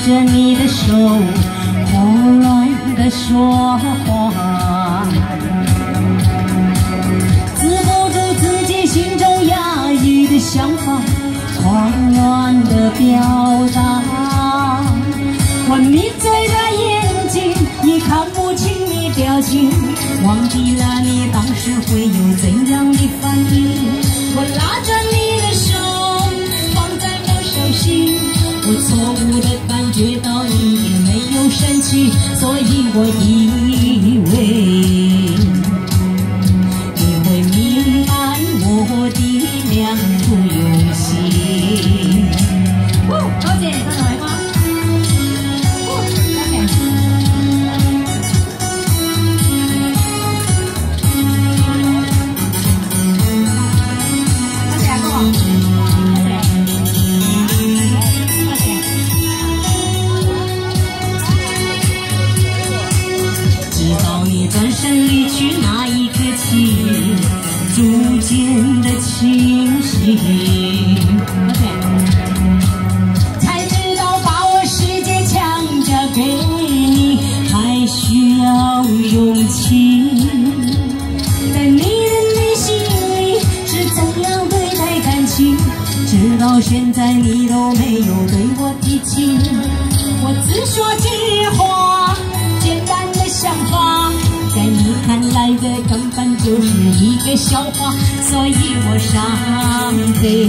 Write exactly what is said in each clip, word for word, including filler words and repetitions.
着你的手，胡乱的说话，止不住自己心中压抑的想法，慌乱的表达。我眯嘴的眼睛，已看不清你表情，忘记了你当时会有怎样的反应。我拉着你的手，放在我手心，我错误的感觉到你也没有生气，所以我以为你会明白我的良苦用心。哦，多謝多謝偉哥。转身离去那一刻起，逐渐的清醒，才知道把我世界强加给你，还需要勇气。在你的内心里是怎样对待感情，直到现在你都没有对我提起。我只说句话，简单的想法，在你看来这根本就是一个笑话，所以我伤悲。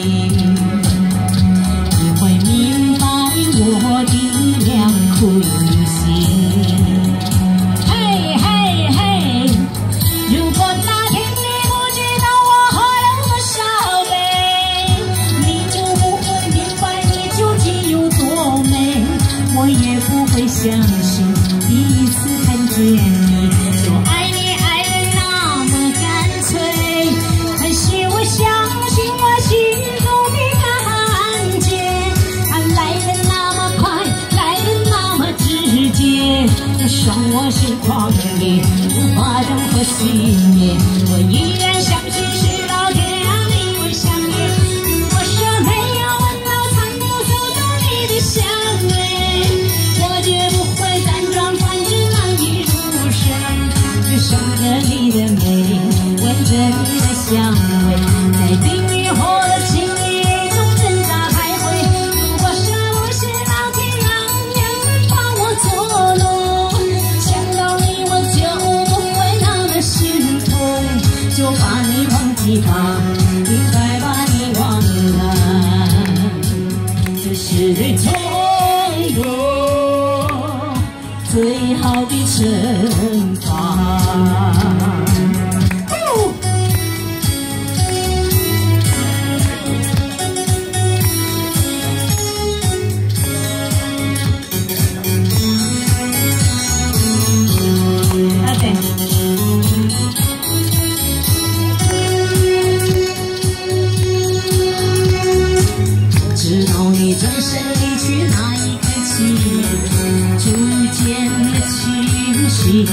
你会明白我的良苦用心。嘿嘿嘿，如果那天你不知道我喝了多少杯，你就不会明白你究竟有多美。我也不会相信第一次看见你就爱你爱得那么干脆，可是我相信我心中的感觉，它来得那么快，来得那么直接，这伤我是狂烈，无法任何熄灭。我依然相信是老天让你我相遇，如果说没有闻到残留走走你的香味，我绝不会辗转反侧难以入睡。只想着你的美，闻着你的香味，在冰与火的情谊中挣扎徘徊。如果是不是老天让把我捉弄，想到你我就不会那么心痛，就把你忘记吧，应该把你忘了，这是痛过最好的惩罚。直到你转身离去那一刻起，逐渐的清醒，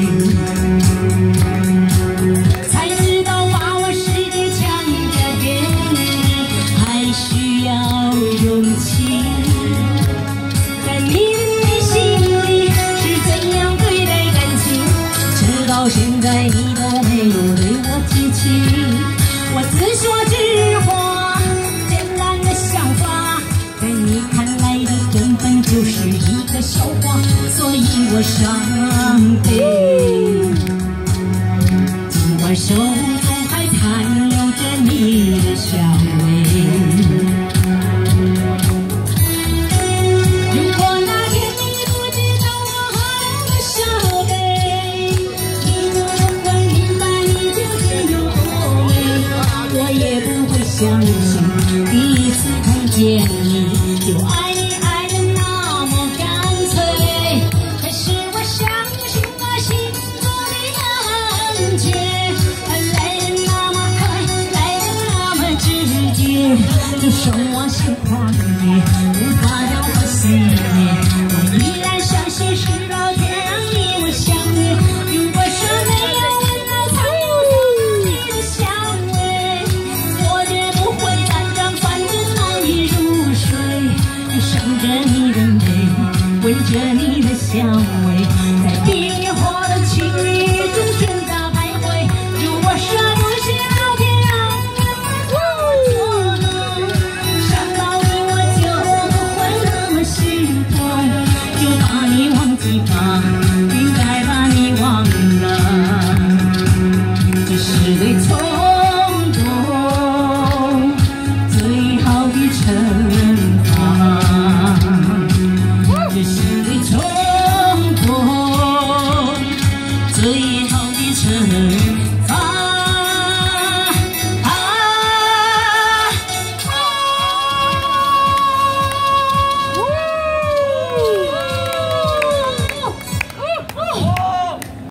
才知道把我世界强加给你，还需要勇气。在你的内心里是怎样对待感情，直到现在你都没有对我提起。我只说句话，简单的想法，在你看来的根本就是一个笑话，所以我伤悲。尽管手中还残留着你的香味，如果那天你不知道我喝了多少杯，你就不会明白你究竟有多美。我也不会相信第一次看见你就爱你爱得那么干脆，可是我相信我心中的感觉，它来得那么快，来得那么直接，就生我心狂烈，无法让我熄灭。我依然相信是老天让你我相遇，如果说没有闻到残留走你的香味，我绝不会辗转反侧难以入睡，想着你的美。 着你的香味。